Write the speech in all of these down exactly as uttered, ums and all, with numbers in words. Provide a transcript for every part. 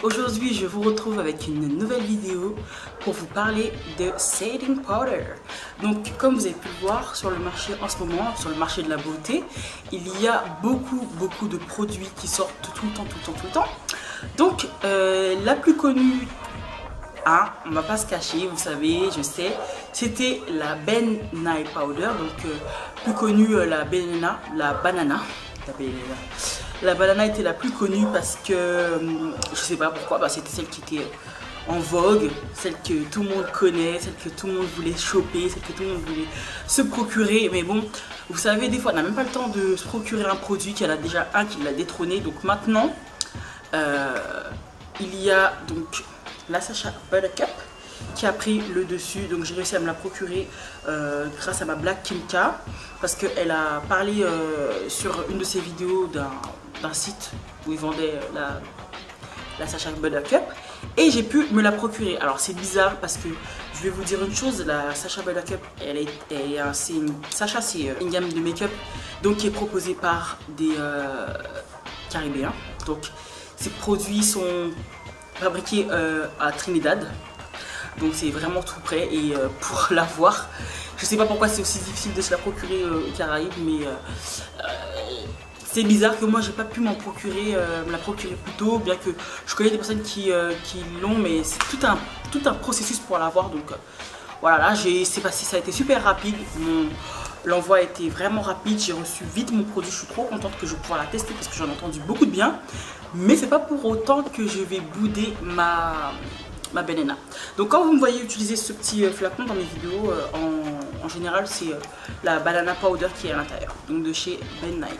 aujourd'hui je vous retrouve avec une nouvelle vidéo pour vous parler de setting powder. Donc comme vous avez pu le voir sur le marché en ce moment, sur le marché de la beauté, il y a beaucoup beaucoup de produits qui sortent tout le temps, tout le temps, tout le temps. Donc euh, la plus connue, hein, on va pas se cacher, vous savez, je sais, c'était la Ben Nye Powder, donc euh, plus connue euh, la banana, la banana. La banana. La banana était la plus connue parce que, je sais pas pourquoi, bah, c'était celle qui était en vogue, celle que tout le monde connaît, celle que tout le monde voulait choper, celle que tout le monde voulait se procurer. Mais bon, vous savez, des fois on n'a même pas le temps de se procurer un produit, qu'il y en a déjà un qui l'a détrôné. Donc maintenant, euh, il y a donc la Sacha Buttercup qui a pris le dessus. Donc j'ai réussi à me la procurer euh, grâce à ma Black Kimka, parce qu'elle a parlé euh, sur une de ses vidéos d'un site où ils vendaient la, la Sacha Buttercup, et j'ai pu me la procurer. Alors c'est bizarre parce que je vais vous dire une chose, la Sacha Buttercup, elle est, elle est, c'est une, Sacha c'est une gamme de make-up donc qui est proposée par des euh, Caribéens. Donc ces produits sont fabriqués euh, à Trinidad. Donc c'est vraiment tout prêt, et euh, pour l'avoir, je sais pas pourquoi c'est aussi difficile de se la procurer euh, aux Caraïbes, mais euh, euh, c'est bizarre que moi j'ai pas pu m'en procurer, euh, me la procurer plus tôt, bien que je connais des personnes qui, euh, qui l'ont, mais c'est tout un, tout un processus pour l'avoir. Donc euh, voilà, là c'est passé, ça a été super rapide, l'envoi a été vraiment rapide, j'ai reçu vite mon produit, je suis trop contente que je vais pouvoir la tester parce que j'en ai entendu beaucoup de bien, mais c'est pas pour autant que je vais bouder ma... ma banana. Donc quand vous me voyez utiliser ce petit flacon dans mes vidéos, euh, en, en général c'est euh, la banana powder qui est à l'intérieur, donc de chez Ben Nye.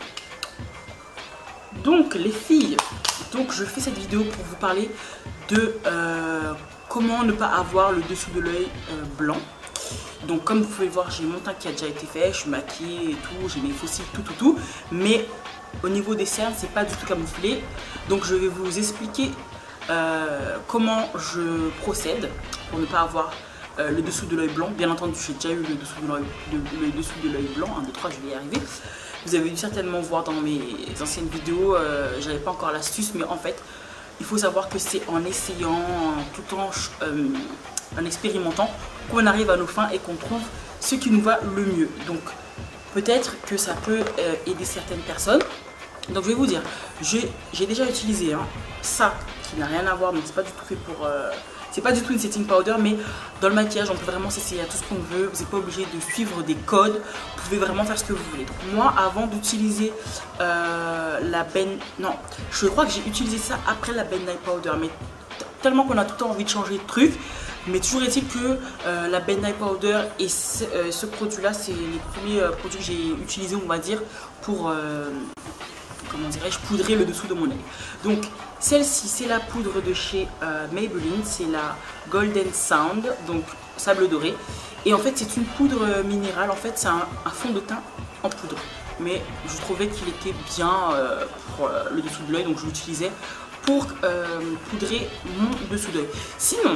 Donc les filles, donc je fais cette vidéo pour vous parler de euh, comment ne pas avoir le dessous de l'œil euh, blanc. Donc comme vous pouvez le voir, j'ai mon teint qui a déjà été fait, je suis maquillée et tout, j'ai mes fossiles, tout tout tout, mais au niveau des cernes c'est pas du tout camouflé. Donc je vais vous expliquer Euh, comment je procède pour ne pas avoir euh, le dessous de l'œil blanc. Bien entendu, j'ai déjà eu le dessous de l'œil le dessous de l'œil blanc, un, deux, trois, je vais y arriver. Vous avez dû certainement voir dans mes anciennes vidéos, euh, j'avais pas encore l'astuce, mais en fait il faut savoir que c'est en essayant, tout en, euh, en expérimentant, qu'on arrive à nos fins et qu'on trouve ce qui nous va le mieux. Donc peut-être que ça peut euh, aider certaines personnes. Donc je vais vous dire, j'ai déjà utilisé hein, ça qui n'a rien à voir, donc c'est pas du tout fait pour, euh, c'est pas du tout une setting powder, mais dans le maquillage on peut vraiment s'essayer à tout ce qu'on veut. Vous n'êtes pas obligé de suivre des codes, vous pouvez vraiment faire ce que vous voulez. Donc moi, avant d'utiliser euh, la Ben, non, je crois que j'ai utilisé ça après la Ben Nye Powder, mais tellement qu'on a tout le temps envie de changer de truc. Mais toujours est-il que euh, la Ben Nye Powder et ce, euh, ce produit là, c'est les premiers euh, produits que j'ai utilisés, on va dire, pour euh, comment dirais-je, poudrer le dessous de mon œil. Donc celle-ci, c'est la poudre de chez euh, Maybelline, c'est la Golden Sound, donc sable doré. Et en fait c'est une poudre minérale, en fait c'est un, un fond de teint en poudre. Mais je trouvais qu'il était bien euh, pour euh, le dessous de l'œil, donc je l'utilisais pour euh, poudrer mon dessous d'œil. Sinon,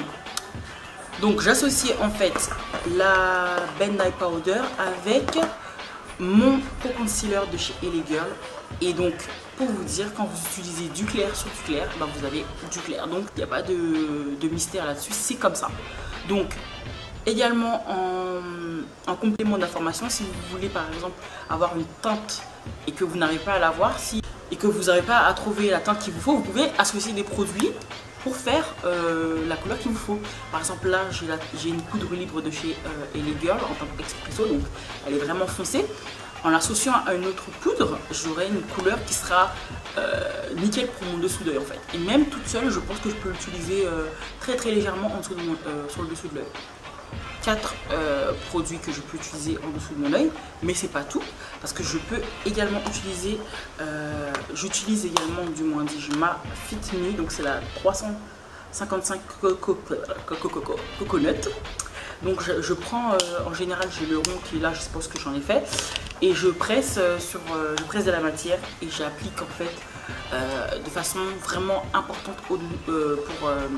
donc j'associais en fait la Ben Nye Powder avec mon Pro Concealer de chez L A Girl. Et donc pour vous dire, quand vous utilisez du clair sur du clair, ben vous avez du clair, donc il n'y a pas de, de mystère là-dessus, c'est comme ça. Donc également en, en complément d'information, si vous voulez par exemple avoir une teinte et que vous n'arrivez pas à l'avoir, si, et que vous n'arrivez pas à trouver la teinte qu'il vous faut, vous pouvez associer des produits pour faire euh, la couleur qu'il vous faut. Par exemple là j'ai une poudre libre de chez euh, L A Girl en tant qu'expresso, donc elle est vraiment foncée. En l'associant à une autre poudre, j'aurai une couleur qui sera euh, nickel pour mon dessous d'œil en fait. Et même toute seule, je pense que je peux l'utiliser euh, très très légèrement en dessous de mon, euh, sur le dessous de l'œil. Quatre euh, produits que je peux utiliser en dessous de mon œil, mais c'est pas tout, parce que je peux également utiliser, euh, j'utilise également, du moins dis-je, ma Fit Me, donc c'est la trois cent cinquante-cinq coco, coco, coco, coconut. Donc je, je prends, euh, en général j'ai le rond qui est là, je suppose que j'en ai fait, et je presse euh, sur, euh, je presse de la matière et j'applique en fait euh, de façon vraiment importante au, euh, pour, euh,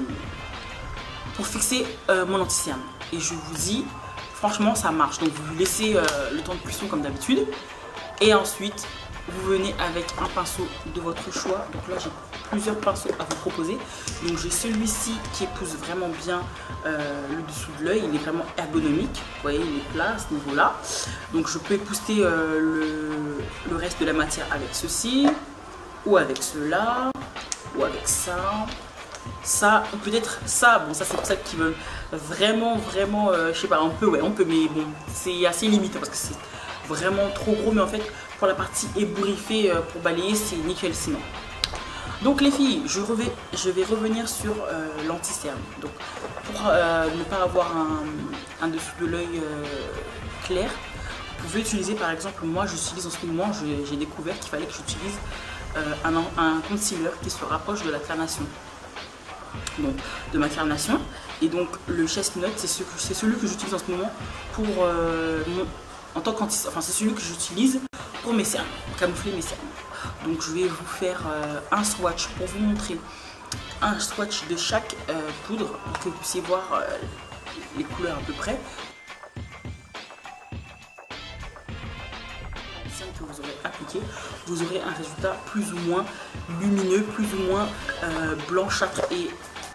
pour fixer euh, mon anti-cerne. Et je vous dis, franchement ça marche. Donc vous laissez euh, le temps de cuisson comme d'habitude, et ensuite vous venez avec un pinceau de votre choix. Donc là j'ai plusieurs pinceaux à vous proposer. Donc j'ai celui-ci qui épouse vraiment bien euh, le dessous de l'œil, il est vraiment ergonomique, vous voyez il est plat à ce niveau là. Donc je peux épouster euh, le, le reste de la matière avec ceci, ou avec cela, ou avec ça, ça, ou peut-être ça. Bon ça c'est pour ça qu'ils veulent vraiment vraiment, euh, je sais pas, on peut, ouais on peut, mais bon c'est assez limité parce que c'est vraiment trop gros, mais en fait pour la partie ébouriffée euh, pour balayer c'est nickel sinon. Donc les filles, je, revais, je vais revenir sur euh, l'anti-cerne. Donc pour euh, ne pas avoir un, un dessous de l'œil euh, clair, vous pouvez utiliser par exemple, moi j'utilise en ce moment, j'ai découvert qu'il fallait que j'utilise euh, un, un concealer qui se rapproche de la carnation. Donc de ma carnation. Et donc le Chestnut, c'est ce, celui que j'utilise en ce moment pour euh, mon, en tant qu'anti, enfin c'est celui que j'utilise pour mes cernes, pour camoufler mes cernes. Donc je vais vous faire euh, un swatch pour vous montrer un swatch de chaque euh, poudre pour que vous puissiez voir euh, les couleurs à peu près. Que vous aurez appliqué, vous aurez un résultat plus ou moins lumineux, plus ou moins euh, blanchâtre. Et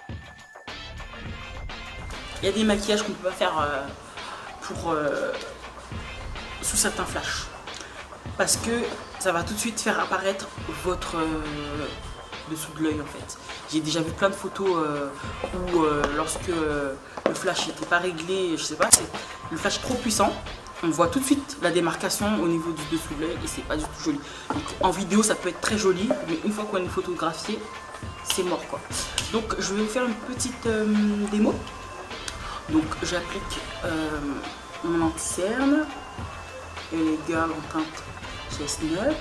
il y a des maquillages qu'on ne peut pas faire euh, pour euh, sous certains flashs, parce que ça va tout de suite faire apparaître votre euh, dessous de l'œil en fait. J'ai déjà vu plein de photos euh, où euh, lorsque euh, le flash n'était pas réglé, je sais pas, c'est le flash trop puissant, on voit tout de suite la démarcation au niveau du dessous de l'œil et c'est pas du tout joli. Donc en vidéo ça peut être très joli, mais une fois qu'on est photographié, c'est mort quoi. Donc je vais vous faire une petite euh, démo. Donc j'applique euh, mon anti-cerne et les girls en teinte Chestnut.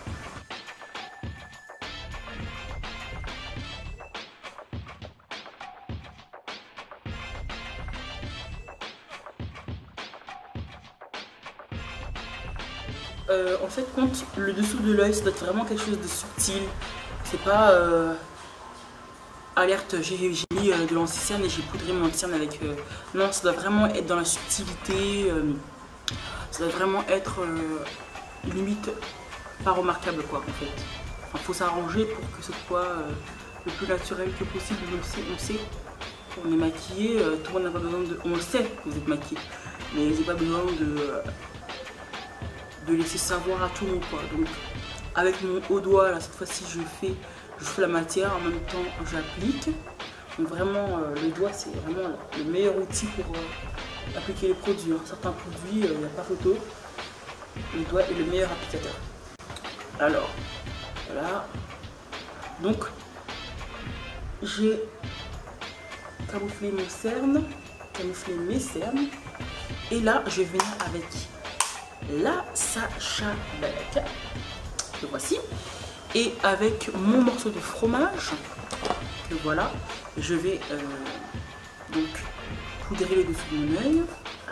Euh, en fait, compte le dessous de l'œil, ça doit être vraiment quelque chose de subtil. C'est pas euh, alerte, j'ai mis euh, de l'anti-cerne et j'ai poudré mon anti-cerne avec. Euh, non, ça doit vraiment être dans la subtilité. Euh, ça doit vraiment être euh, limite pas remarquable quoi en fait. Il faut s'arranger pour que ce soit euh, le plus naturel que possible. On sait, on sait qu'on est maquillé, euh, tout le monde n'a pas besoin de. On le sait que vous êtes maquillé, mais vous n'avez pas besoin de. Euh, de laisser savoir à tout le monde quoi. Donc avec mon haut doigt là cette fois-ci je fais je fais la matière en même temps j'applique. Donc vraiment euh, le doigt c'est vraiment le meilleur outil pour euh, appliquer les produits. Hein. Certains produits il euh, n'y a pas photo, le doigt est le meilleur applicateur. Alors voilà, donc j'ai camouflé mon cerne, camouflé mes cernes et là je vais venir avec la Sacha Balenci, le voici, et avec mon morceau de fromage que voilà, je vais euh, donc poudrer le dessous de mon œil.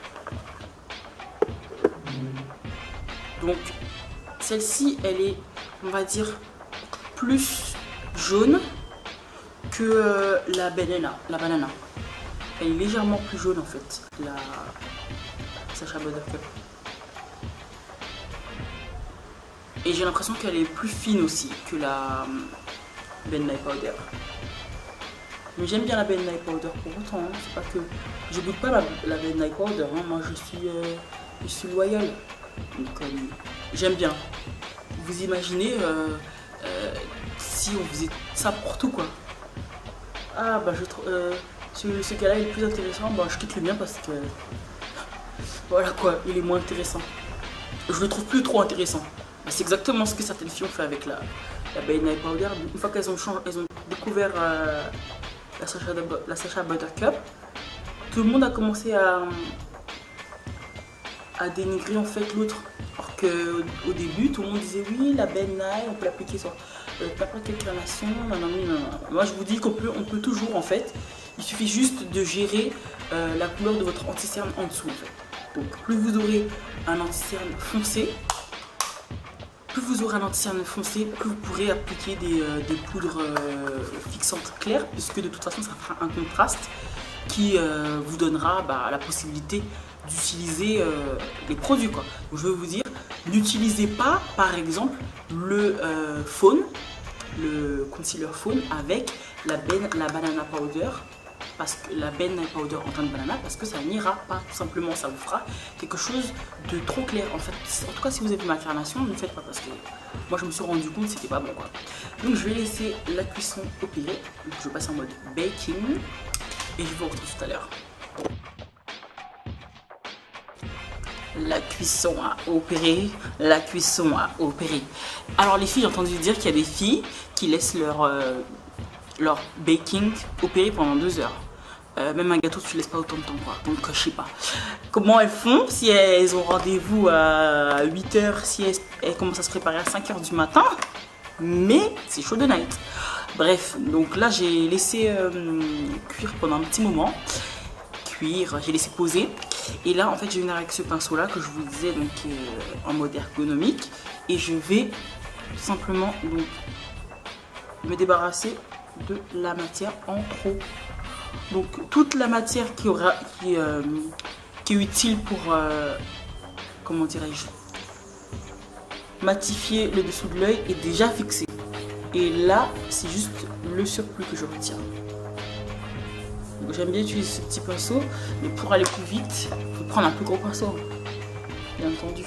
Donc celle-ci elle est, on va dire, plus jaune que euh, la banana, la banana. Elle est légèrement plus jaune en fait, la Sacha Balenci. Et j'ai l'impression qu'elle est plus fine aussi que la Ben Nye Powder. Mais j'aime bien la Ben Nye Powder pour autant. Hein. C'est pas que je goûte pas la, la Ben Nye Powder. Hein. Moi je suis, euh, je suis loyale. Donc euh, j'aime bien. Vous imaginez euh, euh, si on faisait ça pour tout quoi. Ah bah je trouve euh, ce, ce gars-là est le plus intéressant. Bah je quitte le mien parce que voilà quoi, il est moins intéressant. Je le trouve plus trop intéressant. C'est exactement ce que certaines filles ont fait avec la, la Ben Nye Powder. Une fois qu'elles ont, elles ont découvert euh, la Sacha, de, la Sacha Buttercup, tout le monde a commencé à, à dénigrer en fait l'autre. Alors qu'au début, tout le monde disait oui, la Ben Nye, on peut l'appliquer sur euh, n'importe quelle carnation. Non, non, non, non. Moi je vous dis qu'on peut, on peut toujours en fait. Il suffit juste de gérer euh, la couleur de votre anti-cerne en dessous en fait. Donc plus vous aurez un anti-cerne foncé, plus vous aurez un anti-cerne foncé, plus vous pourrez appliquer des, euh, des poudres euh, fixantes claires, puisque de toute façon ça fera un contraste qui euh, vous donnera bah, la possibilité d'utiliser euh, les produits quoi. Donc, je veux vous dire, n'utilisez pas par exemple le euh, faune, le concealer faune avec la, ben, la banana powder, parce que la banana powder en teinte de banana, parce que ça n'ira pas, tout simplement, ça vous fera quelque chose de trop clair. En fait, en tout cas, si vous avez ma carnation, ne le faites pas, parce que moi je me suis rendu compte que c'était pas bon quoi. Donc je vais laisser la cuisson opérer. Donc, je passe en mode baking et je vous retrouve tout à l'heure. La cuisson a opéré, la cuisson a opéré. Alors les filles, j'ai entendu dire qu'il y a des filles qui laissent leur, euh, leur baking opérer pendant deux heures. Euh, même un gâteau, tu ne laisses pas autant de temps quoi. Donc je sais pas comment elles font, si elles ont rendez-vous à huit heures, si elles, elles commencent à se préparer à cinq heures du matin. Mais c'est chaud de night. Bref, donc là j'ai laissé euh, cuire pendant un petit moment. Cuire, j'ai laissé poser. Et là en fait je viens avec ce pinceau là que je vous disais, donc euh, en mode ergonomique, et je vais tout simplement donc me débarrasser de la matière en trop. Donc toute la matière qui aura qui, euh, qui est utile pour euh, comment dirais-je, matifier le dessous de l'œil est déjà fixée. Et là c'est juste le surplus que je retire. J'aime bien utiliser ce petit pinceau, mais pour aller plus vite, il faut prendre un plus gros pinceau, bien entendu.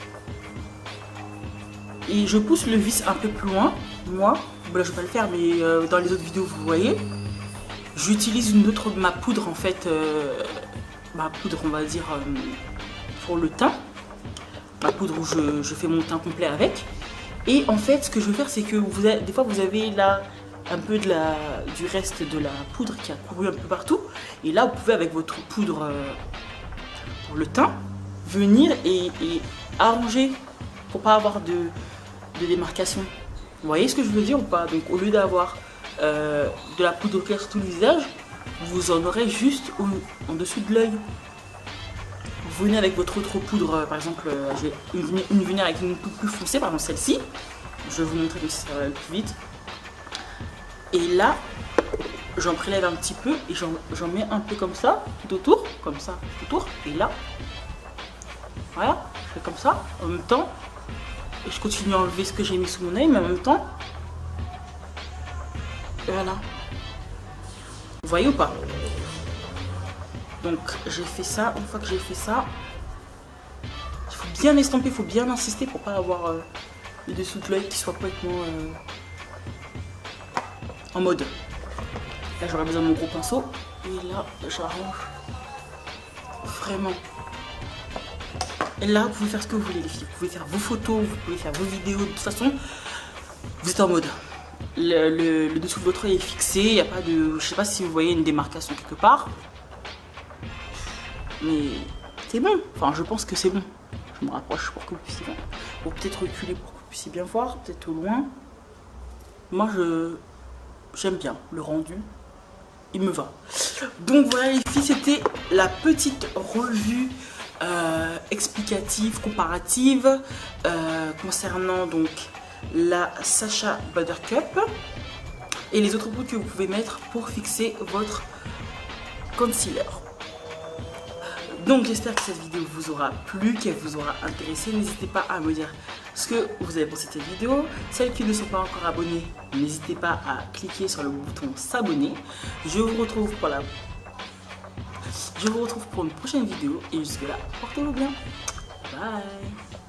Et je pousse le vis un peu plus loin. Moi, bon là je vais pas le faire, mais euh, dans les autres vidéos vous voyez, j'utilise une autre ma poudre en fait, euh, ma poudre on va dire euh, pour le teint, ma poudre où je, je fais mon teint complet avec. Et en fait, ce que je veux faire, c'est que vous avez, des fois vous avez là un peu de la, du reste de la poudre qui a couru un peu partout. Et là, vous pouvez avec votre poudre euh, pour le teint, venir et, et arranger pour pas avoir de, de démarcation. Vous voyez ce que je veux dire ou pas? Donc au lieu d'avoir euh, de la poudre claire sur tout le visage, vous en aurez juste au, en dessous de l'œil. Vous venez avec votre autre poudre, euh, par exemple, euh, j'ai une, une venir avec une poudre plus foncée, par exemple celle-ci. Je vais vous montrer que ça va aller plus vite. Et là, j'en prélève un petit peu et j'en mets un peu comme ça, tout autour, comme ça, tout autour. Et là, voilà, je fais comme ça, en même temps. Et je continue à enlever ce que j'ai mis sous mon œil, mais en même temps, et voilà. Vous voyez ou pas? Donc, j'ai fait ça. Une fois que j'ai fait ça, il faut bien estomper, il faut bien insister pour pas avoir euh, le dessous de l'œil qui soit complètement euh, en mode. Là j'aurais besoin de mon gros pinceau et là j'arrange vraiment. Et là vous pouvez faire ce que vous voulez les filles, vous pouvez faire vos photos, vous pouvez faire vos vidéos, de toute façon vous êtes en mode. Le, le, le dessous de votre œil est fixé, il n'y a pas de, je sais pas si vous voyez une démarcation quelque part, mais c'est bon, enfin je pense que c'est bon. Je me rapproche pour que vous puissiez, pour peut-être reculer pour que vous puissiez bien voir, peut-être au loin. Moi je j'aime bien le rendu, il me va. Donc voilà les filles, c'était la petite revue euh, explicative, comparative euh, concernant donc la Sacha Buttercup et les autres poudres que vous pouvez mettre pour fixer votre concealer. Donc j'espère que cette vidéo vous aura plu, qu'elle vous aura intéressé. N'hésitez pas à me dire ce que vous avez pensé de cette vidéo. Celles qui ne sont pas encore abonnées, n'hésitez pas à cliquer sur le bouton s'abonner. Je vous retrouve pour la Je vous retrouve pour une prochaine vidéo et jusque là, portez-vous bien. Bye.